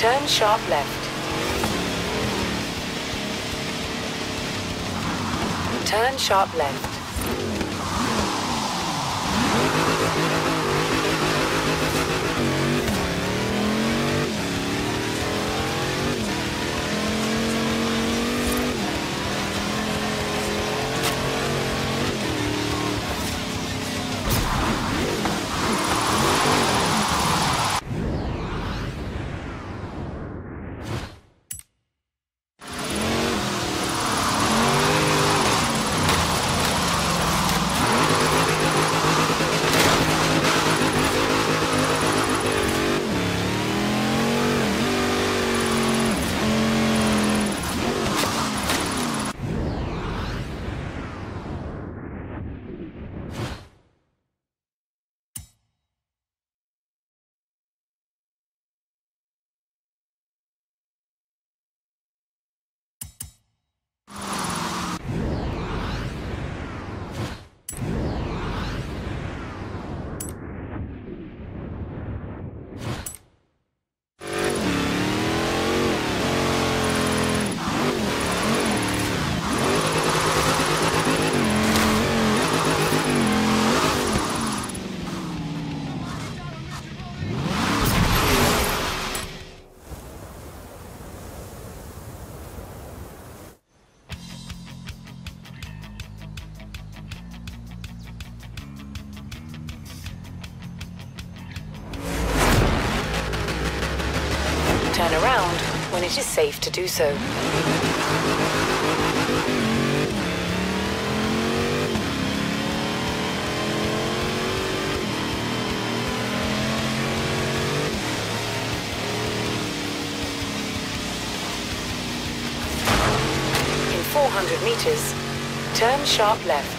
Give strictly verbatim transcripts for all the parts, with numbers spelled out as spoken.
Turn sharp left. Turn sharp left. Turn around when it is safe to do so. In four hundred meters, turn sharp left.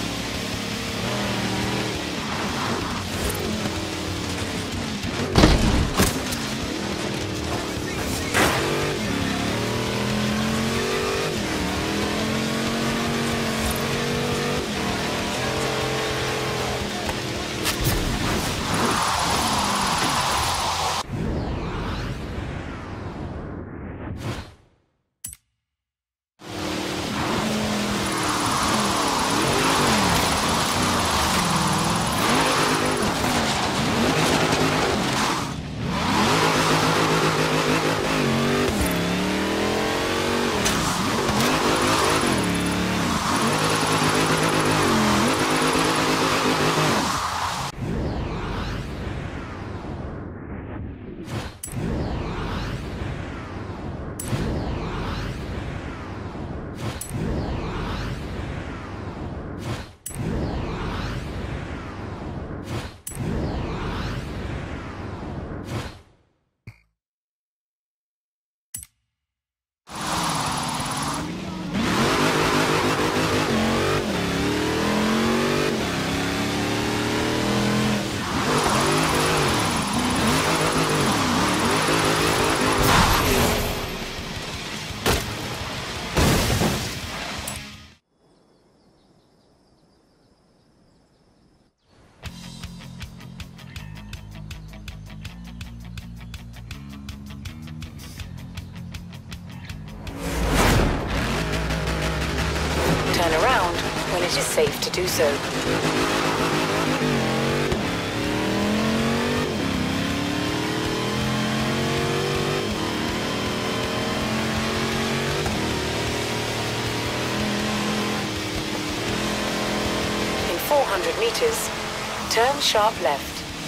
Turn around when it is safe to do so. In four hundred meters, turn sharp left.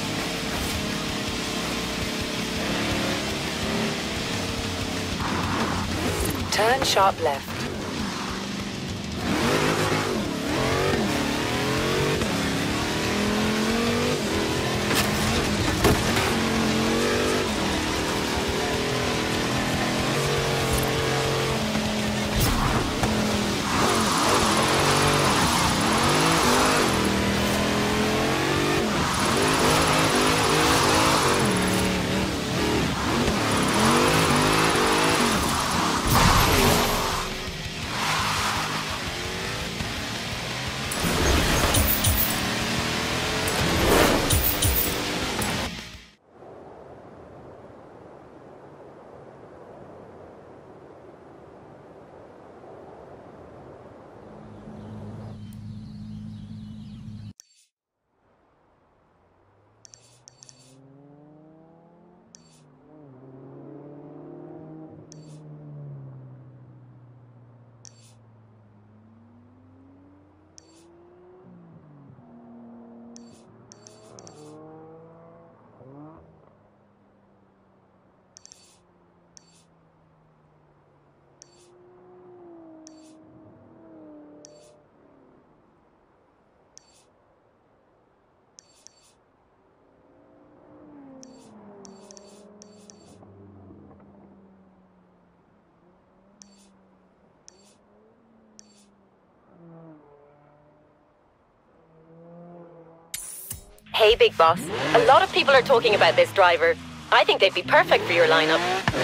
Turn sharp left. Hey, Big Boss. A lot of people are talking about this driver. I think they'd be perfect for your lineup.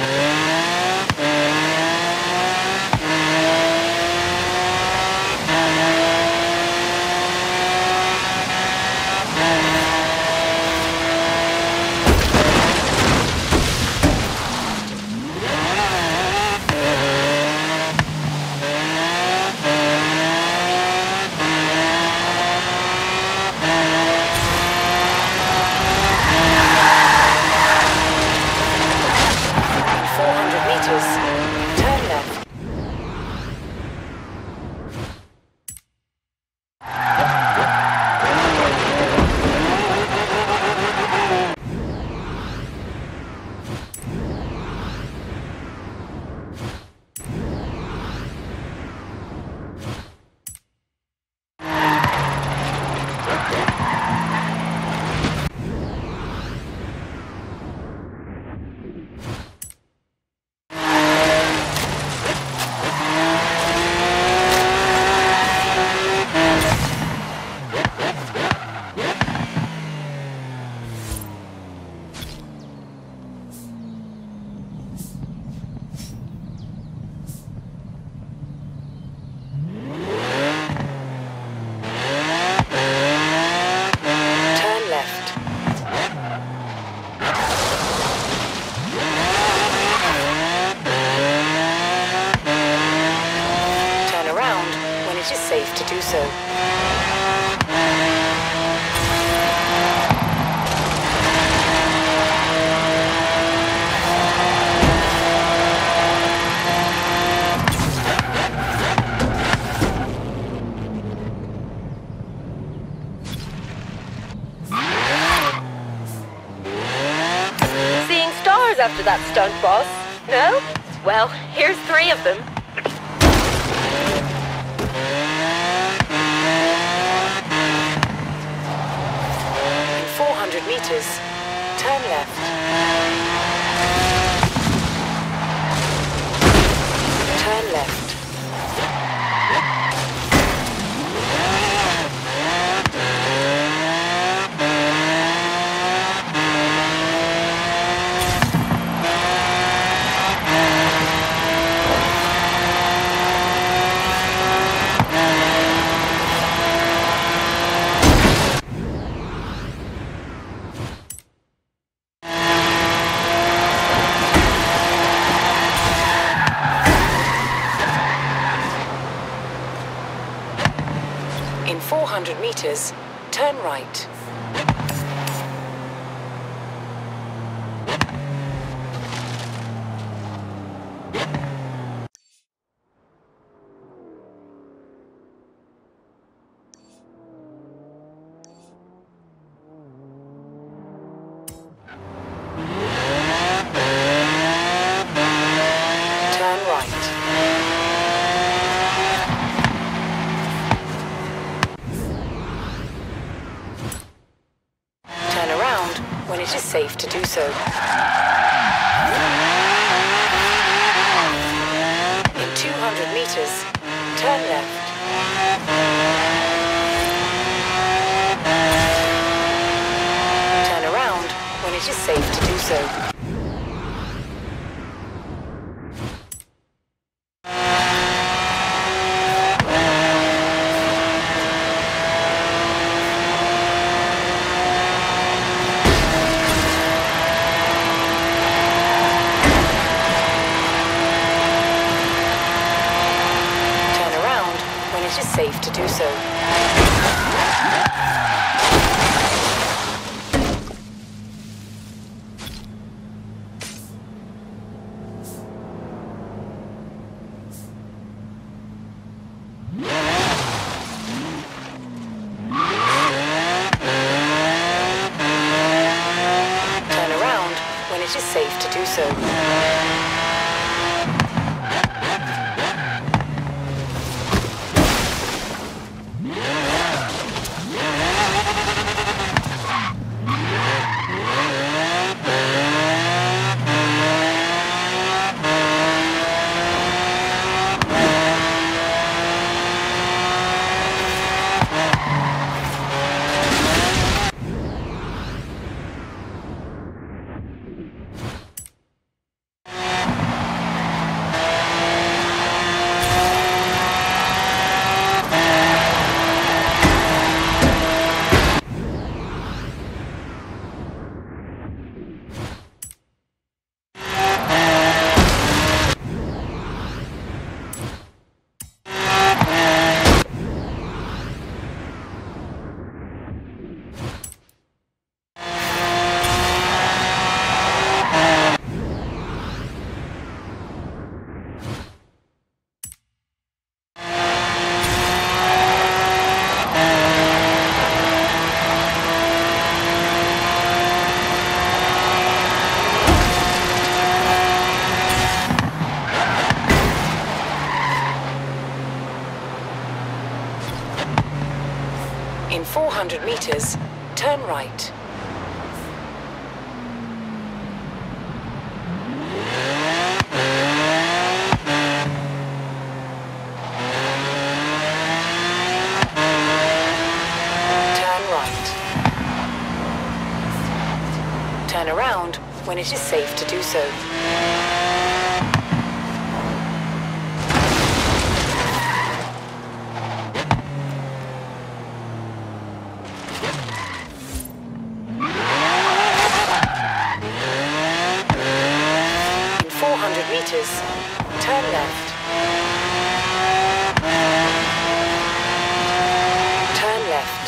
Safe to do so. Seeing stars after that stunt, boss? No? Well, here's three of them. four hundred meters, turn left. Turn left. In four hundred meters, turn right. Turn right. When it is safe to do so. In two hundred meters, turn left. Turn around when it is safe to do so. It is safe to do so. Turn around when it is safe to do so. hundred meters, turn right. Turn right. Turn around when it is safe to do so. four hundred meters, turn left. Turn left.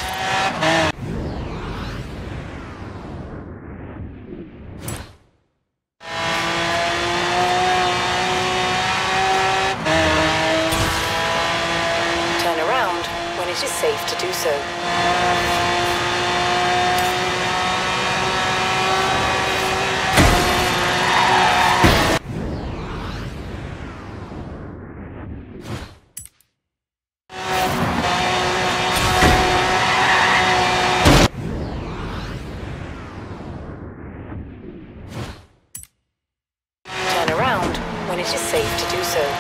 Turn around when it is safe to do so. When it is safe to do so.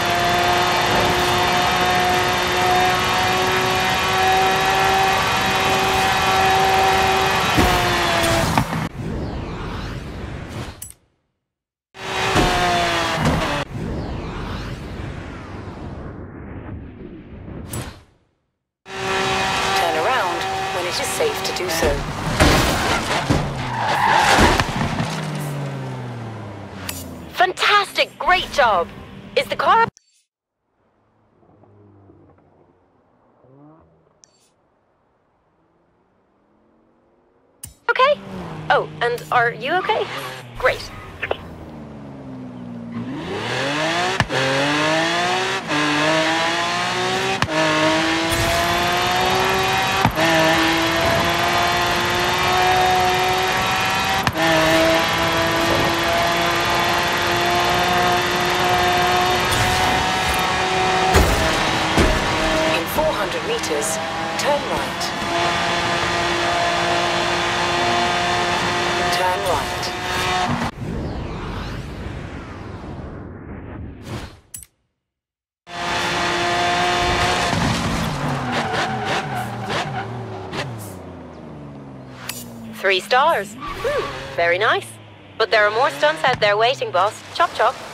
Turn around when it is safe to do so. Fantastic! Great job! Is the car... okay? Oh, and are you okay? Great. Meters, turn right. Turn right. Three stars. Hmm, very nice. But there are more stunts out there waiting, boss. Chop chop.